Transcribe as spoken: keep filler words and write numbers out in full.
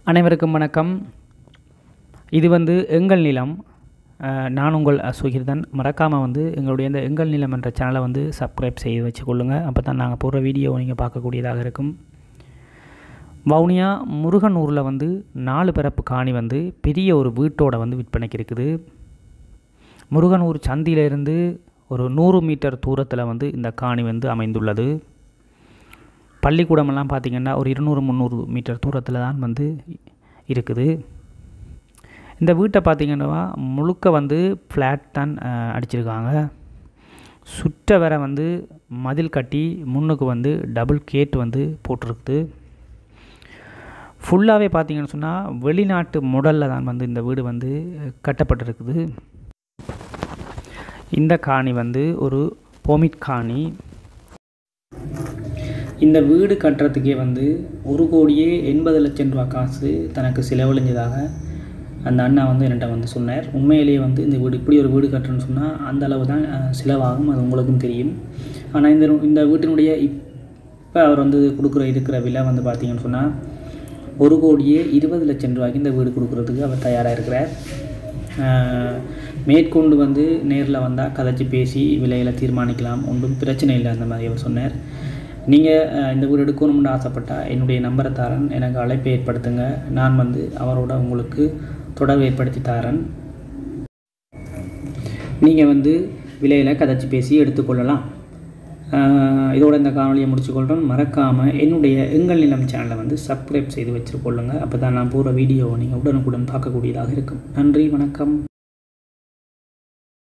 அனைவருக்கும் வணக்கம். இது வந்து எங்கள் நிலம். நான் உங்கள் சுகிர்தன். மறக்காமல் வந்து எங்களுடைய இந்த எங்கள் நிலம் என்ற சேனலை வந்து சப்ஸ்கிரைப் செய்து வச்சுக்கொள்ளுங்கள். அப்போ தான் நாங்கள் போடுற வீடியோவை நீங்கள் பார்க்கக்கூடியதாக இருக்கும். வவுனியா முருகனூரில் வந்து நாலு பிறப்பு காணி வந்து பெரிய ஒரு வீட்டோட வந்து விற்பனைக்கு இருக்குது. முருகனூர் சந்தியிலிருந்து ஒரு நூறு மீட்டர் தூரத்தில் வந்து இந்த காணி வந்து அமைந்துள்ளது. பள்ளிக்கூடமெல்லாம் பார்த்திங்கன்னா ஒரு இருநூறு முந்நூறு மீட்டர் தூரத்தில் தான் வந்து இருக்குது. இந்த வீட்டை பார்த்திங்கன்னா முழுக்க வந்து ஃப்ளாட் தான் அடிச்சிருக்காங்க. சுற்ற வர வந்து மதில் கட்டி முன்னுக்கு வந்து டபுள் கேட் வந்து போட்டிருக்குது. ஃபுல்லாகவே பார்த்திங்கன்னு சொன்னால் வெளிநாட்டு மாடலில் தான் வந்து இந்த வீடு வந்து கட்டப்பட்டிருக்குது. இந்த காணி வந்து ஒரு பொமிட் காணி. இந்த வீடு கட்டுறதுக்கே வந்து ஒரு கோடியே எண்பது லட்சம் ரூபா காசு தனக்கு செலவழிஞ்சதாக அந்த அண்ணா வந்து என்கிட்ட வந்து சொன்னார். உண்மையிலேயே வந்து இந்த வீடு இப்படி ஒரு வீடு கட்டுறேன்னு சொன்னால் அந்த அளவு தான் செலவாகும், அது உங்களுக்கும் தெரியும். ஆனால் இந்த இந்த வீட்டினுடைய இப்போ அவர் வந்து கொடுக்குற இருக்கிற விலை வந்து பார்த்திங்கன்னு சொன்னால் ஒரு கோடியே இருபது லட்சம் ரூபாய்க்கு இந்த வீடு கொடுக்குறதுக்கு அவர் தயாராக இருக்கிறார். மேற்கொண்டு வந்து நேரில் வந்தால் கதைச்சி பேசி விலையில் தீர்மானிக்கலாம், ஒன்றும் பிரச்சனை இல்லை அந்த மாதிரி அவர் சொன்னார். நீங்கள் இந்த வீடு எடுக்கணும்னு ஆசைப்பட்டால் என்னுடைய நம்பரை தரேன், எனக்கு அழைப்பை ஏற்படுத்துங்க. நான் வந்து அவரோட உங்களுக்கு தொடர்பு ஏற்படுத்தி தரேன். நீங்கள் வந்து விலையில் கதைச்சி பேசி எடுத்துக்கொள்ளலாம். இதோட இந்த காணொலியை முடிச்சுக்கொள்கிறோம். மறக்காமல் என்னுடைய எங்கள் நிலம் சேனலை வந்து சப்ஸ்கிரைப் செய்து வச்சுருக்கொள்ளுங்க. அப்போ தான் நான் போகிற வீடியோவை நீங்கள் உடனுக்குடன் பார்க்கக்கூடியதாக இருக்கும். நன்றி, வணக்கம்.